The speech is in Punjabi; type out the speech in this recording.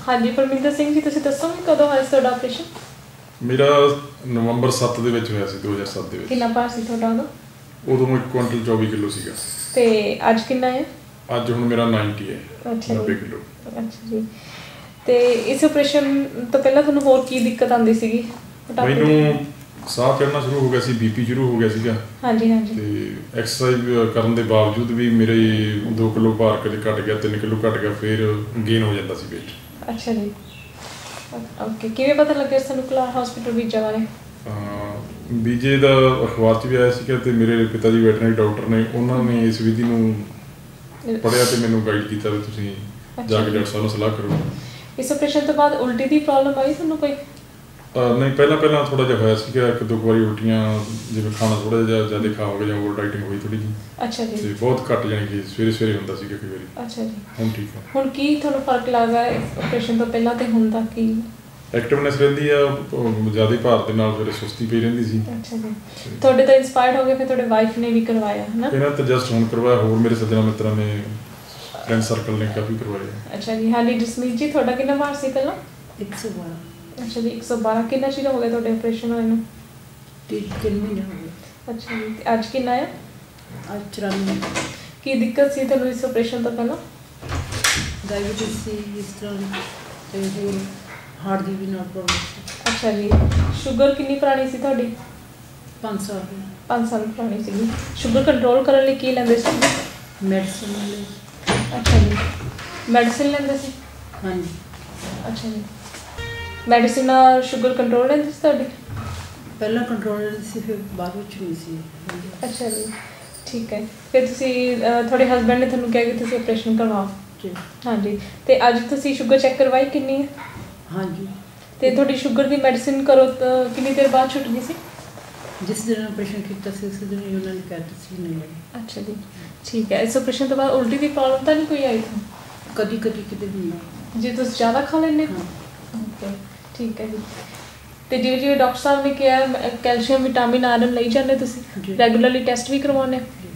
हाँ जी परमिंदर सिंह जी, तुसीं दस्सोगे कदों होया तुहाडा ऑपरेशन? मेरा नवंबर 7 ਦੇ ਵਿੱਚ ਹੋਇਆ ਸੀ 2007 ਦੇ ਵਿੱਚ। किन्ना भार सी तुहाडा ਉਦੋਂ ਮੈਂ ਕੁਆਂਟਲ 24 ਕਿਲੋ ਸੀਗਾ ਤੇ ਅੱਜ ਕਿੰਨਾ ਹੈ? ਅੱਜ ਹੁਣ ਮੇਰਾ 90 ਹੈ। ਅੱਛਾ 90 ਕਿਲੋ। ਅੱਛਾ ਜੀ। ਤੇ ਇਸ ਆਪਰੇਸ਼ਨ ਤੋਂ ਪਹਿਲਾਂ ਤੁਹਾਨੂੰ ਹੋਰ ਕੀ ਦਿੱਕਤ ਆਉਂਦੀ ਸੀਗੀ? ਮੈਨੂੰ ਸਾਹ ਚੜ੍ਹਨਾ ਸ਼ੁਰੂ ਹੋ ਗਿਆ ਸੀ, ਬੀਪੀ ਸ਼ੁਰੂ ਹੋ ਗਿਆ ਸੀਗਾ। ਹਾਂਜੀ ਹਾਂਜੀ। ਤੇ ਐਕਸਰਸਾਈਜ਼ ਕਰਨ ਦੇ ਬਾਵਜੂਦ ਵੀ ਮੇਰੇ 2 ਕਿਲੋ ਭਾਰ ਕਦੇ ਘਟ ਗਿਆ, 3 ਕਿਲੋ ਘਟ ਗਿਆ, ਫਿਰ ਗੇਨ ਹੋ ਜਾਂਦਾ ਸੀ weight। ਅੱਛਾ ਜੀ। ਓਕੇ, ਕਿਵੇਂ ਪਤਾ ਲੱਗਿਆ ਸਾਨੂੰ ਕਲਾਰ ਹਸਪੀਟਲ ਵੀਜ਼ਾ ਬਾਰੇ? ਵੀਜ਼ੇ ਦਾ ਅਖਬਾਰ 'ਚ ਵੀ ਆਇਆ ਸੀਗਾ ਤੇ ਮੇਰੇ ਪਿਤਾ ਜੀ ਵੈਟਰਨਰੀ ਡਾਕਟਰ ਨੇ, ਉਹਨਾਂ ਨੇ ਇਸ ਵਿਧੀ ਨੂੰ ਪੜ੍ਹਿਆ ਤੇ ਮੈਨੂੰ ਗਾਈਡ ਕੀਤਾ ਵੀ ਤੁਸੀਂ ਜਾ ਕੇ ਡਾਕਟਰ ਸਾਹਿਬ ਨਾਲ ਸਲਾਹ ਕਰੋ। ਇਸ ਆਪਰੇਸ਼ਨ ਤੋਂ ਬਾਅਦ ਉਲਟੀ ਦੀ ਪ੍ਰੋਬਲਮ ਆਈ ਤੁਹਾਨੂੰ ਕੋਈ? ਨਹੀਂ, ਪਹਿਲਾਂ ਥੋੜਾ ਜਿਹਾ ਹੋਇਆ ਸੀਗਾ, 1-2 ਵਾਰੀ ਉਲਟੀਆਂ, ਜਿਵੇਂ ਖਾਣਾ ਥੋੜਾ ਜਿਹਾ ਜ਼ਿਆਦਾ ਖਾ ਹੋ ਗਿਆ ਜਾਂ ਓਵਰ ਡਾਈਟਿੰਗ ਹੋਈ ਥੋੜੀ ਜਿਹੀ। ਅੱਛਾ ਜੀ। ਤੇ ਬਹੁਤ ਘੱਟ, ਜਾਣੀ ਕਿ ਸਵੇਰੇ ਹੁੰਦਾ ਸੀਗਾ ਕਈ ਵਾਰੀ। ਅੱਛਾ ਜੀ। ਹੁਣ ਠੀਕ ਹੈ। ਹੁਣ ਕੀ ਤੁਹਾਨੂੰ ਫਰਕ ਲੱਗਦਾ ਆਪਰੇਸ਼ਨ ਤੋਂ ਪਹਿਲਾਂ ਤੇ ਹੁਣ ਤੱਕ? ਕੀ ਐਕਟਿਵਨੈਸ ਰਹਿੰਦੀ ਆ, ਜ਼ਿਆਦਾ ਭਾਰ ਦੇ ਨਾਲ ਫਿਰ ਸੁਸਤੀ ਪਈ ਰਹਿੰਦੀ ਸੀ। ਅੱਛਾ ਜੀ। ਤੁਹਾਡੇ ਤੋਂ ਇਨਸਪਾਇਰਡ ਹੋ ਕੇ ਫਿਰ ਤੁਹਾਡੇ ਵਾਈਫ ਨੇ ਵੀ ਕਰਵਾਇਆ ਹੈ ਨਾ? ਇਹਨਾਂ ਤਾਂ ਜਸਟ ਹੁਣ ਕਰਵਾਇਆ, ਹੋਰ ਮੇਰੇ ਸੱਜਣਾ ਮਿੱਤਰਾਂ ਨੇ, ਫਰੈਂਡ ਸਰਕਲ ਨੇ ਕਾਫੀ ਕਰਵਾਇਆ। ਅੱਛਾ ਜੀ। ਹਾਂਜੀ ਜਸਮੀਤ ਜੀ, ਤੁਹਾਡਾ ਕਿੰਨਾ ਭਾਰ ਸੀ ਪਹਿਲਾਂ? 112। ਅੱਛਾ ਜੀ 112। ਕਿੰਨਾ ਚਿਰ ਹੋ ਗਿਆ ਤੁਹਾਡੇ ਆਪਰੇਸ਼ਨ ਹੋਏ ਨੂੰ? 3 ਮਹੀਨੇ ਹੋ ਗਏ। ਅੱਛਾ ਜੀ। ਤੇ ਅੱਜ ਕਿੰਨਾ ਹੈ? ਅੱਜ 94। ਕੀ ਦਿੱਕਤ ਸੀ ਤੁਹਾਨੂੰ ਇਸ ਆਪਰੇਸ਼ਨ ਤੋਂ ਪਹਿਲਾਂ? ਡਾਇਬੀਟਿਸ ਸੀ, ਇਸ ਤਰ੍ਹਾਂ ਤੇ ਹੋਰ ਹਾਰਟ ਦੀ ਵੀ ਨਾਲ ਪ੍ਰੋਬਲਮ ਸੀ। ਅੱਛਾ ਜੀ। ਸ਼ੂਗਰ ਕਿੰਨੀ ਪੁਰਾਣੀ ਸੀ ਤੁਹਾਡੀ? 5 ਸਾਲ ਦੀ। 5 ਸਾਲ ਪੁਰਾਣੀ ਸੀਗੀ। ਸ਼ੂਗਰ ਕੰਟਰੋਲ ਕਰਨ ਲਈ ਕੀ ਲੈਂਦੇ ਸੀ? ਮੈਡੀਸਨ ਲਈ। ਅੱਛਾ ਜੀ। ਮੈਡੀਸਿਨ ਲੈਂਦੇ ਸੀ? ਹਾਂਜੀ। ਅੱਛਾ ਜੀ। ਮੈਡੀਸਿਨ ਨਾਲ ਸ਼ੂਗਰ ਕੰਟਰੋਲ ਰਹਿੰਦੀ ਸੀ ਤੁਹਾਡੀ? ਪਹਿਲਾਂ ਕੰਟਰੋਲ ਰਹਿੰਦੀ ਸੀ, ਫਿਰ ਬਾਅਦ ਵਿੱਚ ਨਹੀਂ ਸੀ। ਅੱਛਾ ਜੀ। ਠੀਕ ਹੈ। ਫਿਰ ਤੁਸੀਂ ਤੁਹਾਡੇ ਹਸਬੈਂਡ ਨੇ ਤੁਹਾਨੂੰ ਕਿਹਾ ਕਿ ਤੁਸੀਂ ਆਪਰੇਸ਼ਨ ਕਰਵਾਓ? ਜੀ। ਹਾਂਜੀ। ਤੇ ਅੱਜ ਤੁਸੀਂ ਸ਼ੂਗਰ ਚੈੱਕ ਕਰਵਾਈ ਕਿੰਨੀ ਹੈ? ਹਾਂਜੀ। ਤੇ ਤੁਹਾਡੀ ਸ਼ੂਗਰ ਦੀ ਮੈਡੀਸਿਨ ਕਰੋ ਕਿੰਨੀ ਦੇਰ ਬਾਅਦ ਛੁੱਟ ਗਈ ਸੀ? ਜਿਸ ਦਿਨ ਆਪਰੇਸ਼ਨ ਕੀਤਾ ਸੀ ਉਸ ਦਿਨ ਹੀ ਉਹਨਾਂ ਨੇ ਕਹਿ ਦਿੱਤਾ ਸੀ ਨਹੀਂ ਲੱਗੀ। ਅੱਛਾ ਜੀ। ਠੀਕ ਹੈ। ਇਸ ਆਪਰੇਸ਼ਨ ਤੋਂ ਬਾਅਦ ਉਲਟੀ ਦੀ ਪ੍ਰੋਬਲਮ ਤਾਂ ਨਹੀਂ ਕੋਈ ਆਈ ਤੁਹਾਨੂੰ? ਕਦੀ ਕਿਤੇ ਹੁੰਦਾ। ਜੇ ਤੁਸੀਂ ਜ਼ਿਆਦਾ ਖਾ ਲੈਂਦੇ ਹੋ? ਓਕੇ, ਠੀਕ ਹੈ ਜੀ। ਤੇ ਜਿਵੇਂ ਡਾਕਟਰ ਸਾਹਿਬ ਨੇ ਕਿਹਾ ਕੈਲਸ਼ੀਅਮ, ਵਿਟਾਮਿਨ, ਆਇਰਨ ਲਈ ਜਾਂਦੇ ਤੁਸੀਂ? ਰੈਗੂਲਰਲੀ ਟੈਸਟ ਵੀ ਕਰਵਾਉਂਦੇ?